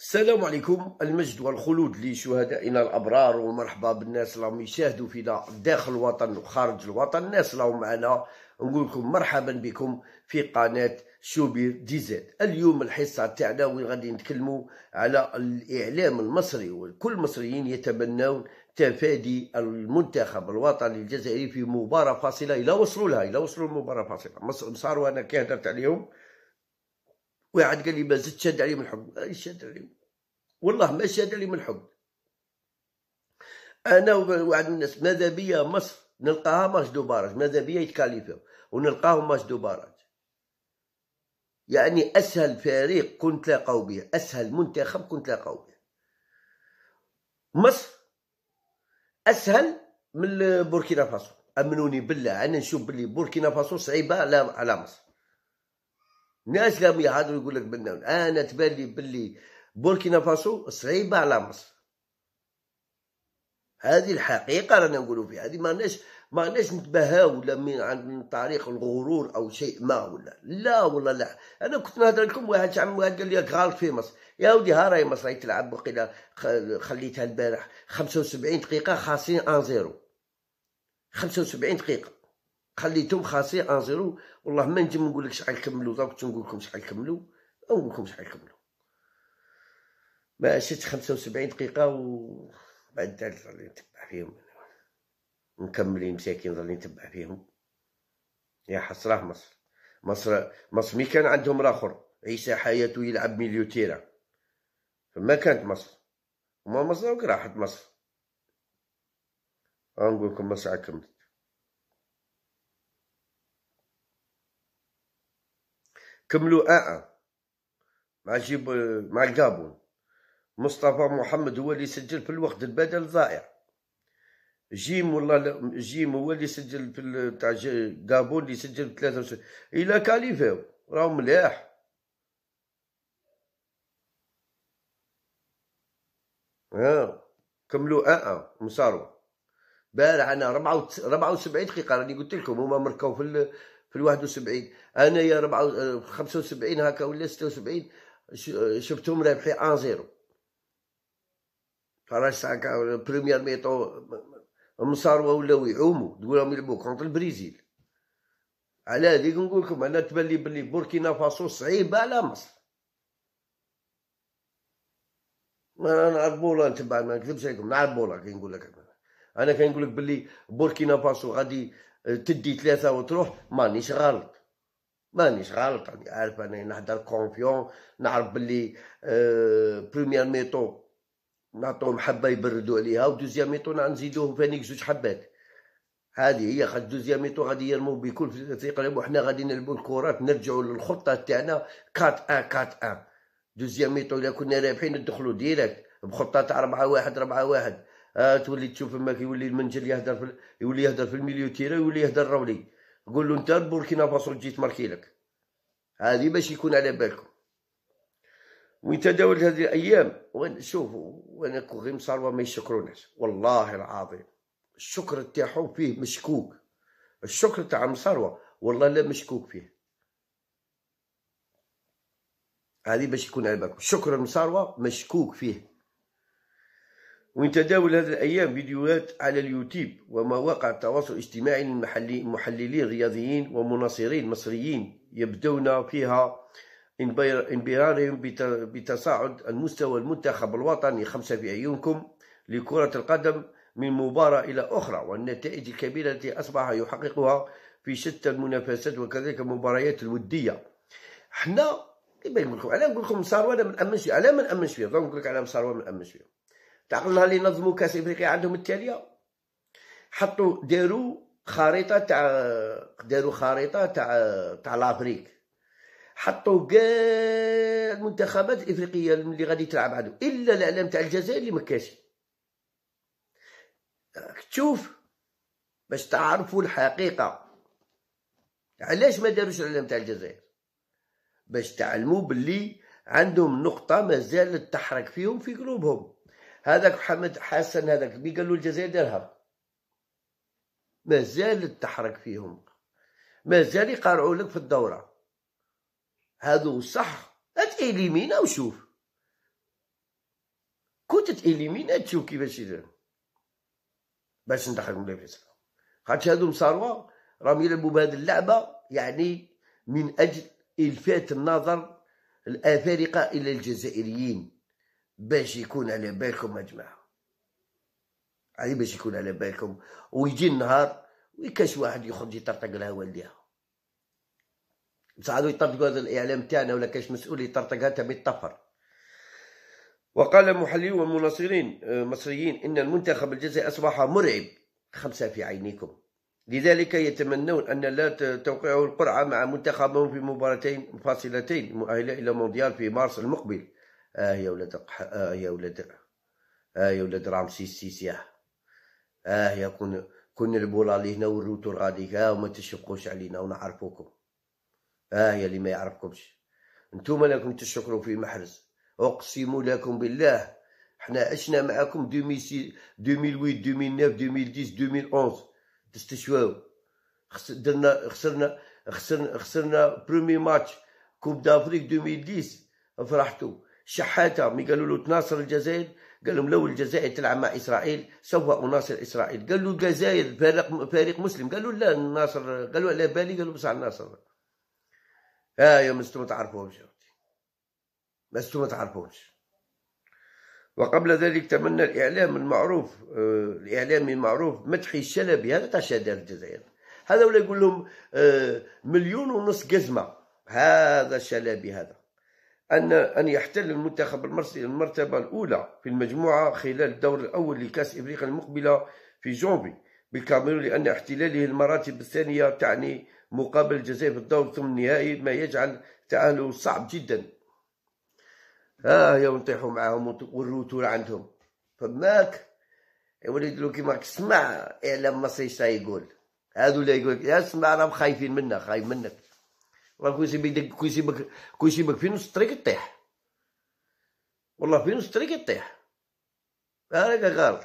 السلام عليكم. المجد والخلود لشهدائنا الأبرار، ومرحبا بالناس اللي يشاهدوا فينا داخل الوطن وخارج الوطن. الناس اللي معنا نقول لكم مرحبا بكم في قناة شوبير دي زاد. اليوم الحصة تاعنا وين غادي نتكلموا على الإعلام المصري، وكل المصريين يتمنون تفادي المنتخب الوطني الجزائري في مباراة فاصلة. إلا وصلوا المباراة فاصلة مصار، وأنا كي هدرت عليهم واحد قال لي ما زدت شاد عليهم الحكم. شاد عليهم والله ما شاد عليهم الحكم. انا وواحد من الناس ماذا بيا مصر نلقاها ماتش دو باراج، ماذا بيا يتكاليفيو ونلقاهم ماتش دو باراج. يعني اسهل فريق كنت تلاقاو به، اسهل منتخب كنت تلاقاو به مصر اسهل من بوركينا فاسو. امنوني بالله، انا نشوف باللي بوركينا فاسو صعيبه على مصر. الناس لهم يهضروا يقول لك بنا، انا تبان لي باللي بوركينا فاسو صعيبه على مصر. هذه الحقيقه رانا نقولوا فيها، هذه ماناش نتباهاو ولا من طريق الغرور او شيء ما، ولا لا والله لا. انا كنت نهضر لكم واحد قال لي غلط في مصر. يا ودي ها راهي مصر راهي تلعب، وقيلا خليتها البارح 75 دقيقه خاسرين 1-0. 75 دقيقه خليتهم خاسرين 1-0. والله ما نجم نقول لك شحال كملوا، دوك نقول لكم شحال كملوا، نقول لكم شحال كملوا. ما شفت 75 دقيقه وبعد ذلك ظلي نتبع فيهم مكملين مساكين، ظلي نتبع فيهم. يا حسراه مصر مي كان عندهم راخر عيسى حياته يلعب ميليو تيرا، فما كانت مصر. وما مصر راحت مصر. نقول لكم مصر كملت. كملوا مع الجابون. مصطفى محمد هو اللي سجل في الوقت البدل ضائع. جيم هو اللي سجل في تاع جابون، اللي سجل 63. الى كاليفاو راهو مليح. كملوا مساروا. بارح انا 74 دقيقه راني قلت لكم، هما مركاو في 71. انا يا 75 هكا ولا 76 شفتهم رابحين 1-0. خلاص هكا بريمير ميطو مساروا ولاو يعوموا، تقول راهم يلعبوا كونتر البرازيل. على هذيك نقول لكم انا تبان لي بلي بوركينا فاسو صعيبه على مصر. ما نعرف بولا نتبع، ما نكذبش عليكم، نعرف بولا كي نقول لك. انا كي نقول لك بلي بوركينا فاسو غادي تدي 3 وتروح، مانيش غلط. راني عارف، انا نهدر كونفيون، نعرف بلي بريمير ميطو نعطوهم حبه يبردوا عليها، ودوزيام ميطو نزيدوه فانيك 2 حبات. هذه هي خاطر دوزيام ميطو غادي يرموا بكل ثقه، وحنا غادي نلعبوا الكرات، نرجعوا للخطه تاعنا 4-1. دوزيام ميطو الا كنا رابحين ندخلوا ديريكت بخطه تاع 4-1. تولي تشوف ما يولي المنجل يولي يهدر في الميليو تيرا، يولي يهدر راولي. قول له انت بوركينا فاسو تجي تماركي لك. هذه باش يكون على بالكم. وين تداولت هذه الايام، شوفوا وانا غير مصاروه ما يشكروناش والله العظيم. الشكر تاعهم فيه مشكوك. الشكر تاع مصاروه والله لا مشكوك فيه. هذه باش يكون على بالكم، شكر المصاروه مشكوك فيه. وين تداول هذه الأيام فيديوهات على اليوتيوب ومواقع التواصل الاجتماعي محللين رياضيين ومناصرين مصريين يبدون فيها انبهارهم بتصاعد المستوى المنتخب الوطني 5 في عيونكم لكرة القدم من مباراة إلى أخرى، والنتائج الكبيرة التي أصبح يحققها في شتى المنافسات وكذلك المباريات الودية. حنا كيما نقول لكم، أنا نقول لكم مصاروة أنا ما نأمنش فيها. على ما نأمنش فيها؟ نقول لك على مصاروة ما نأمنش فيها. تعقل نهار اللي نظموا كاس افريقيا عندهم التاليه، داروا خريطه تاع لافريك، حطوا كاع المنتخبات الافريقيه اللي غادي تلعب عندهم الا الاعلام تاع الجزائر اللي ما كاش. تشوف باش تعرفوا الحقيقه. علاش ما داروش الاعلام تاع الجزائر؟ باش تعلموا باللي عندهم نقطه مازالت تحرك فيهم في قلوبهم. هذاك محمد حسن هذاك اللي قالوا الجزائر دارها، مازال تحرك فيهم، مازال يقارعوا لك في الدوره. هذو صح، هات إليمينا وشوف. كنت تإليمينا تشوف كيفاش يدير باش ندخلهم لي فيصل، خاطش هادو مصاروة راهم يلعبوا بهاد اللعبة يعني من أجل إلفات النظر الأفارقة إلى الجزائريين، باش يكون على بالكم يا جماعة، يعني باش يكون على بالكم. ويجي النهار ويكاش واحد يخرج يطرطق لها والديها، بصح هادو يطرطقوا هذا الإعلام تاعنا ولا كاش مسؤول يطرطقها تبي يطفر. وقال محللون ومناصرين مصريين إن المنتخب الجزائري أصبح مرعب، خمسة في عينيكم، لذلك يتمنون أن لا توقعوا القرعة مع منتخبهم في مباراتين فاصلتين مؤهلة إلى مونديال في مارس المقبل. يا ولاد يا ولاد يا ولاد رامسيس سيسيا، يا كون نلعبوا لالي هنا والروتور غادي وما تشقوش علينا ونعرفوكم. يا اللي ما يعرفكمش انتوما راكم تشكروا في محرز، اقسم لكم بالله حنا عشنا معاكم 2006 2008 2009 2010 2011 تستشواو، خسرنا برومي ماتش كوب دافريك 2010 فرحتوا. شحاته مي قالوا له تناصر الجزائر قال لهم لو الجزائر تلعب مع اسرائيل سوف اناصر اسرائيل. قال له الجزائر فريق مسلم، قالوا لا الناصر، قالوا على بالي، قالوا بصح الناصر. يا مستو ما تعرفوش، مستو ما تعرفوش. وقبل ذلك تمنى الإعلامي المعروف مدحي الشلبي، هذا تاع شادر الجزائر، هذا ولا يقول لهم 1.5 مليون جزمة، هذا الشلبي هذا أن يحتل المنتخب المصري المرتبة الأولى في المجموعة خلال الدور الأول لكأس إفريقيا المقبلة في جونفي بالكاميرون، لأن احتلاله المراتب الثانية تعني مقابل الجزائر في الدور ثم النهائي، ما يجعل تأهله صعب جدا. يا ونطيحوا معاهم والروتور عندهم فماك يا وليد لو كيما اسمع اعلام مصري اش يقول، هادو لا يقول يا اسمع راهم خايفين منك، خايف منك والله. كون يسيبك في نص الطريق تطيح، والله في نص الطريق تطيح، هذاك غلط.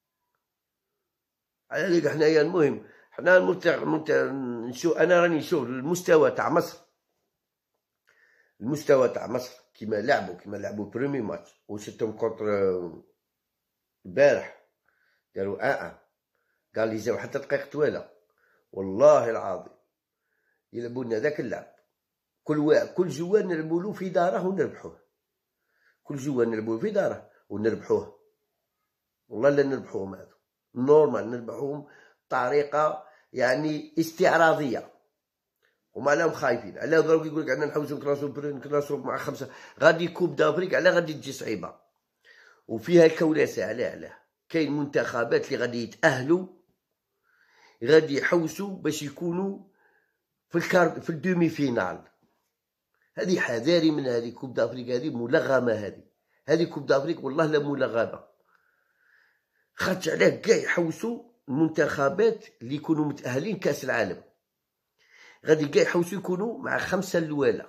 على ذلك حنايا المهم حنا نشوف، انا راني نشوف المستوى تاع مصر، المستوى تاع مصر كيما لعبوا بريمي ماتش وشتهم كونتر البارح داروا قال لي زاو حتى دقيقة طويلة، والله العظيم يلعبوا لنا ذاك اللعب، كل جوار نلعبوا له في داره ونربحوه، كل جوار نلعبوا في داره ونربحوه، والله لا نربحوهم هذو نورمال، نربحوهم طريقة يعني استعراضية، وما لهم خايفين. على ضروري يقول لك عندنا نحوسوا نكلاسو مع 5 غادي كوب دافريك، على غادي تجي صعيبه وفيها كولاسه. علاه كاين منتخبات اللي غادي يتاهلوا غادي يحوسوا باش يكونوا في الدومي فينال. هذه حذاري من هذه كوب دافريك، هذه ملغمه، هذه كوب دافريك والله لا ملغمه، خاطش علاه كاع يحوسوا المنتخبات اللي يكونوا متاهلين كاس العالم، غادي كاع يحوسوا يكونوا مع 5 الأولى.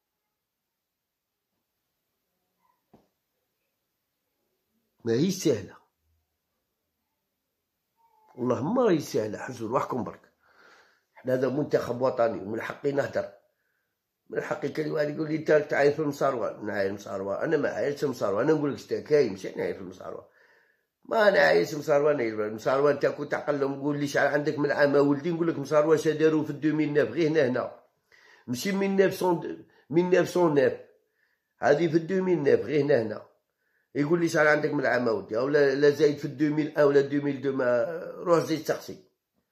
ما هي سهله والله، ما هي سهله، حجوا روحكم برك. حنا هذا منتخب وطني ومن حقي نهدر، من حقي كل واحد يقول لي انت تعاير في المصاروه، نعاير المصاروه، انا ما عايرش المصاروه، انا نقول لك شتا كاين ماشي نعاير في المصاروه، ما نعايرش المصاروه. المصاروه انت كنت تعقل لهم قول لي شحال عندك من عام ولدي، نقول لك مصاروه اش داروا في 2009 غير هنا ماشي 1909 هذه في 2009 غير هنا. يقول لي شحال عندك من عام ولدي ولا لا زايد في 2001 ولا 2002، ما روح زيد سقسي.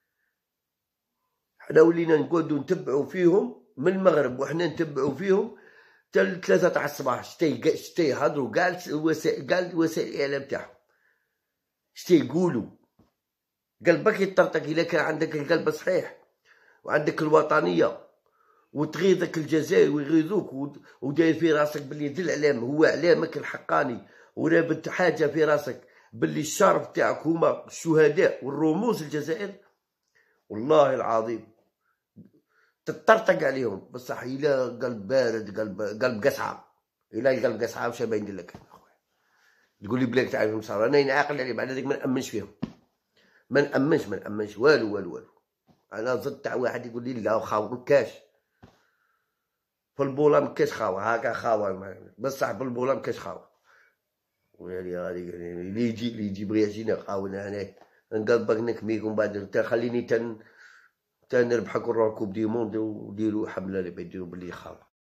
حنا ولينا نقعدو نتبعو فيهم من المغرب وحنا نتبعو فيهم حتى 3 تاع الصباح، شتا يهضروا كاع وسائل الاعلام تاعهم، شتا يقولوا. قلبك يطرطق الا كان عندك القلب صحيح وعندك الوطنيه وتغيظك الجزائر ويغيظوك وداير في راسك باللي ذي الاعلام هو اعلامك الحقاني، ورابط حاجه في راسك باللي الشرف تاعك هما الشهداء والرموز الجزائر، والله العظيم تطرطق عليهم. بصح الا قلب بارد، قلب قسعه، الا القلب قسعه واش باين ندير لك تقول لي بلاك تعرف المصارى، انا نعاقل عليه بعد ذلك ما نامنش فيهم، ما نامنش والو. انا ضد تاع واحد يقول لي لا خاو مكاش في البوله، مكاش خاوه هكا خاوه، بصح في البوله مكاش خاوه. يعني غادي اللي يجي بغا يجينا قاونا هنايا نقلبك نكميكم بعد خليني تنربحك ونروح كوب دي موند وديروا حمله اللي بيديروا باللي خالص.